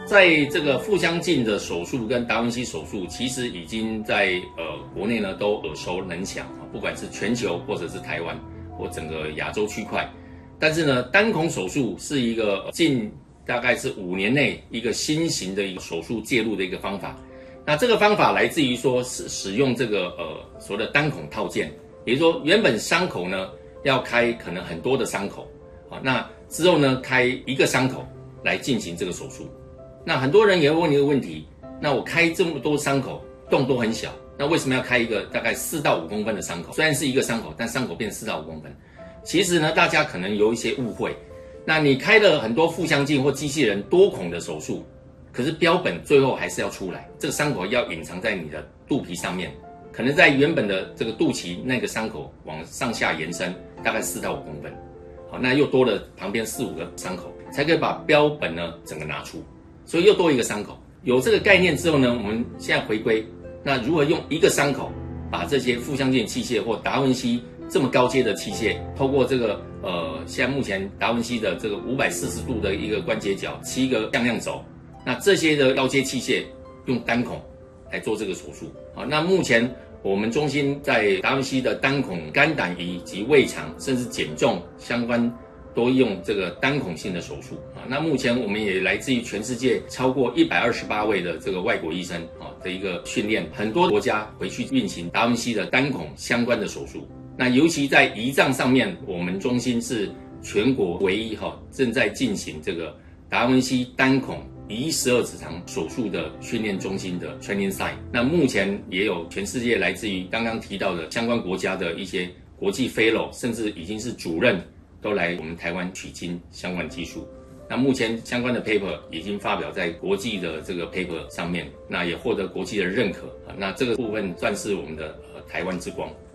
在这个腹腔镜的手术跟达文西手术，其实已经在国内呢都耳熟能详啊，不管是全球或者是台湾或整个亚洲区块。但是呢，单孔手术是一个近大概是5年内一个新型的一个手术介入的一个方法。那这个方法来自于说是使用这个所谓的单孔套件，也就是说原本伤口呢要开可能很多的伤口啊，那之后呢开一个伤口来进行这个手术。那很多人也会问一个问题，那我开这么多伤口，洞都很小，那为什么要开一个大概4到5公分的伤口？虽然是一个伤口，但伤口变4到5公分。其实呢，大家可能有一些误会。那你开了很多腹腔镜或机器人多孔的手术，可是标本最后还是要出来，这个伤口要隐藏在你的肚皮上面，可能在原本的这个肚脐那个伤口往上下延伸，大概4到5公分。好，那又多了旁边4、5个伤口，才可以把标本呢整个拿出。所以又多一个伤口。有这个概念之后呢，我们现在回归，那如何用一个伤口把这些腹腔镜器械或达文西这么高阶的器械，透过这个现在目前达文西的这个540度的一个关节角，7个向量轴，那这些的高阶器械用单孔来做这个手术。好，那目前我们中心在达文西的单孔肝胆胰及胃肠，甚至减重相关，都用这个单孔性的手术啊。那目前我们也来自于全世界超过128位的这个外国医生啊的一个训练，很多国家回去运行达文西的单孔相关的手术。那尤其在胰脏上面，我们中心是全国唯一正在进行这个达文西单孔胰12指肠手术的训练中心的 training site。那目前也有全世界来自于刚刚提到的相关国家的一些国际 fellow， 甚至已经是主任，都来我们台湾取经相关技术。那目前相关的 paper 已经发表在国际的这个 paper 上面，那也获得国际的认可。那这个部分算是我们的台湾之光。